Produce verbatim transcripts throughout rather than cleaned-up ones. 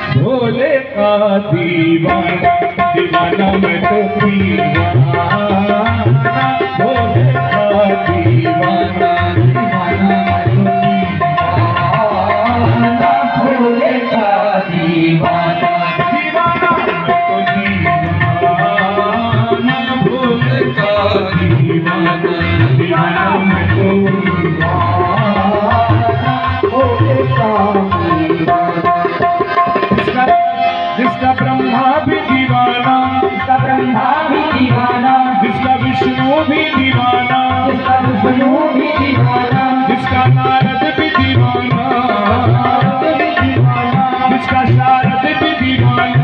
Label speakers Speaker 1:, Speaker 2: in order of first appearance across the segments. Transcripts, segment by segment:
Speaker 1: भोले का दीवाना, दीवाना मैं तो दीवाना, भोले का दीवाना, दीवाना मैं तो दीवाना, भोले का दीवाना, दीवाना मैं तो दीवाना, भोले का दीवाना, दीवाना मैं तो दीवाना, भोले का दीवाना। जिसका ब्रह्मा भी दीवाना, जिसका ब्रह्मा भी दीवाना, जिसका विष्णु भी दीवाना, जिसका विष्णु भी दीवाना, जिसका नारद भी दीवाना, जिसका शारद भी दीवाना,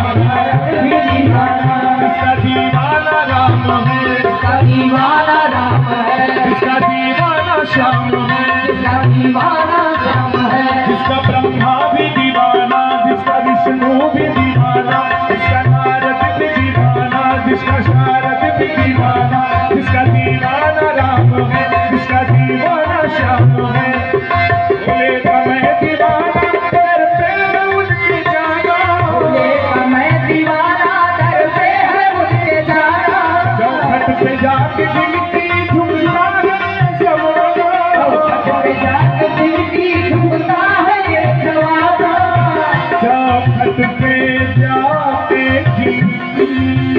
Speaker 1: जिसका दीवाना राम है, जिसका दीवाना राम है, जिसका दीवाना श्याम है, जिसका दीवाना श्याम है, जिसका ब्रह्मा भी दीवाना, जिसका विष्णु भी दीवाना, जिसका नारद भी दीवाना, जिसका शारद भी दीवाना, जिसका दीवाना राम है, जिसका दीवाना श्याम है। भोले का मैं दीवाना, दर पे है उनके जाना, भोले का मैं दीवाना, दर पे है उनके जाना, चौखट पे जाके गिनती झुमता है जवाना, चौखट पे जाके गिनती झुमता है ये जवाना, चौखट पे जाके गिनती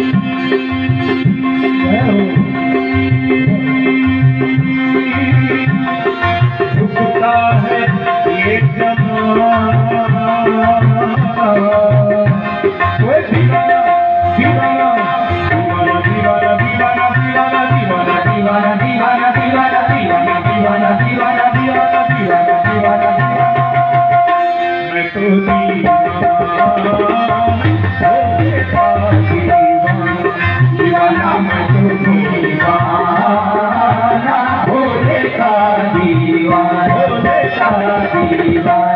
Speaker 1: झुमता है ये जवाना। कोई दीवाना दीवाना दीवाना दीवाना दीवाना दीवाना दीवाना दीवाना दीवाना दीवाना दीवाना दीवाना दीवाना दीवाना दीवाना दीवाना मैं तो दीवाना, भोले का दीवाना, दीवाना मैं तो दीवाना, भोले का दीवाना, भोले का दीवाना।